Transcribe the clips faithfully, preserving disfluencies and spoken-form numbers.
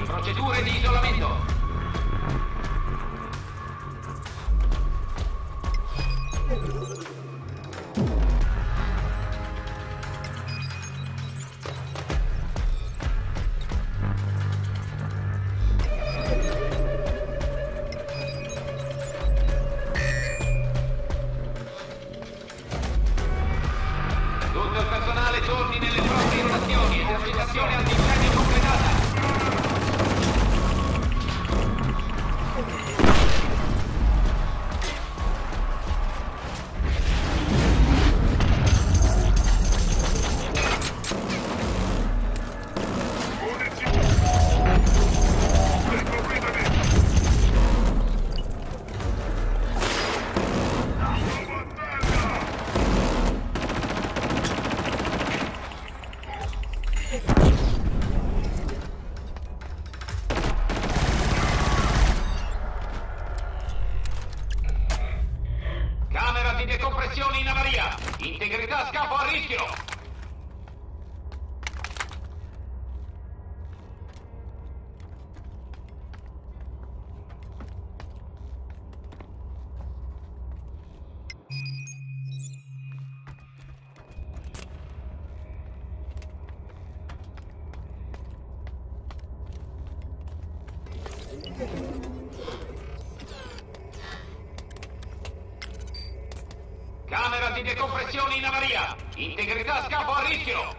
Procedure di isolamento. Tutto il personale torni nelle proprie stazioni. Esercitazione antincendio completata. Camera di decompressione in avaria. Integrità scafo a rischio. Camera di decompressione in avaria. Integrità scafo a rischio.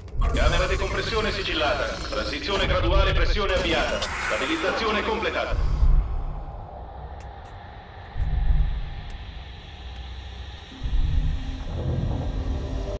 Camera decompressione sigillata. Transizione graduale, pressione avviata. Stabilizzazione completata.